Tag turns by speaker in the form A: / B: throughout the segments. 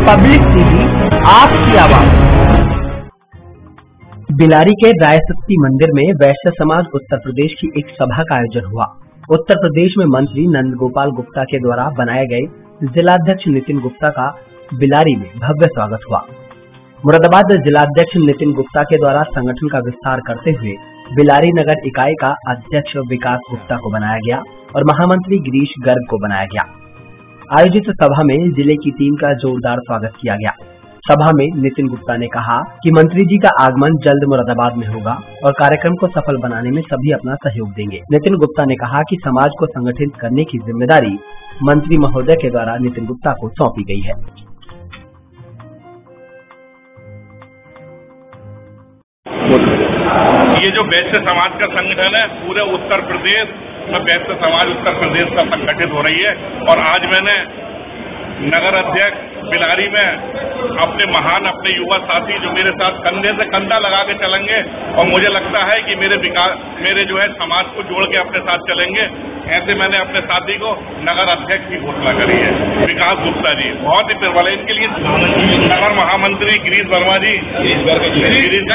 A: Public TV, आपकी आवाज। बिलारी के रायशक्ति मंदिर में वैश्य समाज उत्तर प्रदेश की एक सभा का आयोजन हुआ। उत्तर प्रदेश में मंत्री नंद गोपाल गुप्ता के द्वारा बनाए गए जिलाध्यक्ष नितिन गुप्ता का बिलारी में भव्य स्वागत हुआ। मुरादाबाद जिलाध्यक्ष नितिन गुप्ता के द्वारा संगठन का विस्तार करते हुए बिलारी नगर इकाई का अध्यक्ष विकास गुप्ता को बनाया गया और महामंत्री गिरीश गर्ग को बनाया गया। आयोजित सभा में जिले की टीम का जोरदार स्वागत किया गया। सभा में नितिन गुप्ता ने कहा कि मंत्री जी का आगमन जल्द मुरादाबाद में होगा और कार्यक्रम को सफल बनाने में सभी अपना सहयोग देंगे। नितिन गुप्ता ने कहा कि समाज को संगठित करने की जिम्मेदारी मंत्री महोदय के द्वारा नितिन गुप्ता को सौंपी गई है।
B: ये जो वैश्य समाज का संगठन है, पूरे उत्तर प्रदेश में वैश्य समाज उत्तर प्रदेश का संगठित हो रही है। और आज मैंने नगर अध्यक्ष बिलारी में अपने युवा साथी जो मेरे साथ कंधे से कंधा लगा के चलेंगे और मुझे लगता है कि मेरे जो है समाज को जोड़ के अपने साथ चलेंगे, ऐसे मैंने अपने साथी को नगर अध्यक्ष की घोषणा करी है, विकास गुप्ता जी। बहुत ही निर्बल है इनके लिए नगर महामंत्री गिरीश वर्मा जी, गिरीश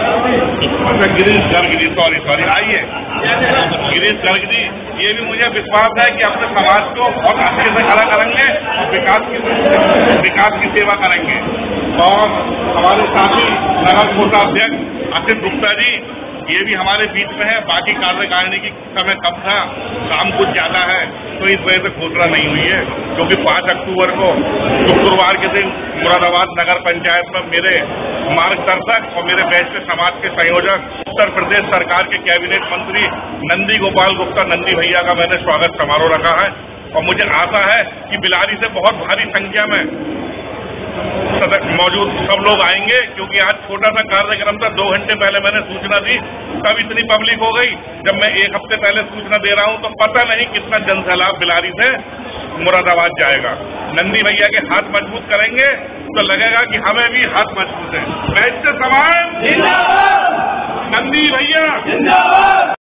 B: गर्ग जी, सॉरी आइए गिरीश गर्ग जी। ये भी मुझे विश्वास है कि अपने समाज को बहुत अच्छे से खड़ा करेंगे और विकास की सेवा करेंगे। और हमारे साथी नगर कोषाध्यक्ष असित गुप्ता जी, ये भी हमारे बीच में है। बाकी कार्यकारिणी की समय कम था, काम कुछ ज्यादा है, तो इस वजह से घोषणा नहीं हुई है। क्योंकि 5 अक्टूबर को शुक्रवार के दिन मुरादाबाद नगर पंचायत में मेरे मार्गदर्शक और मेरे वैश्य समाज के संयोजक उत्तर प्रदेश सरकार के कैबिनेट मंत्री नंदी गोपाल गुप्ता नंदी भैया का मैंने स्वागत समारोह रखा है। और मुझे आशा है कि बिलारी से बहुत भारी संख्या में मौजूद सब लोग आएंगे, क्योंकि आज छोटा सा कार्यक्रम था। 2 घंटे पहले मैंने सूचना दी, तब इतनी पब्लिक हो गई। जब मैं 1 हफ्ते पहले सूचना दे रहा हूं तो पता नहीं कितना जनसैलाब बिलारी से मुरादाबाद जाएगा। नंदी भैया के हाथ मजबूत करेंगे तो लगेगा कि हमें भी हाथ मजबूत है। वैश्य समाज जिंदाबाद, नंदी भैया जिंदाबाद।